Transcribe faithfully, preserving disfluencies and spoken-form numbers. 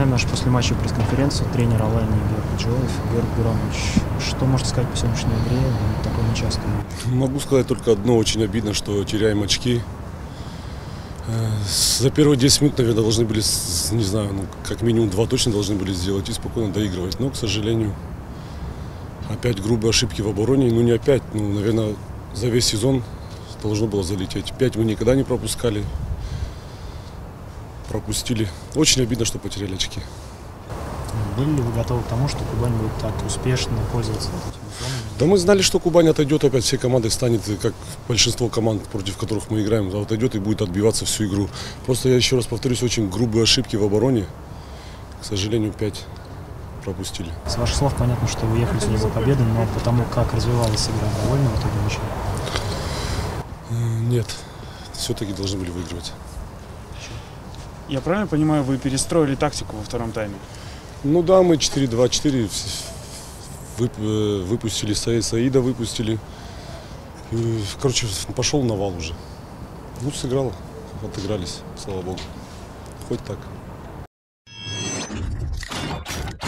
Начинаем нашу послематчевую пресс-конференцию. Тренер Алании Георг Баджоев. Георг Гурамович, что можете сказать по сегодняшней игре? Вы такой нечастой. Могу сказать только одно. Очень обидно, что теряем очки. За первые десять минут, наверное, должны были, не знаю, ну, как минимум два точно должны были сделать и спокойно доигрывать. Но, к сожалению, опять грубые ошибки в обороне. Ну, не опять, ну, наверное, за весь сезон должно было залететь. Пять мы никогда не пропускали. Пропустили. Очень обидно, что потеряли очки. Были ли вы готовы к тому, что Кубань будет так успешно пользоваться этими зонами? Да мы знали, что Кубань отойдет, опять всей командой станет, как большинство команд, против которых мы играем, отойдет и будет отбиваться всю игру. Просто я еще раз повторюсь, очень грубые ошибки в обороне. К сожалению, пять пропустили. С ваших слов понятно, что вы ехали сегодня за победой, но потому как развивалась игра, довольны в итоге ничего? Нет, все-таки должны были выигрывать. Я правильно понимаю, вы перестроили тактику во втором тайме? Ну да, мы четыре два четыре выпустили, Саида выпустили. Короче, пошел навал уже. Ну, сыграл, отыгрались, слава богу. Хоть так.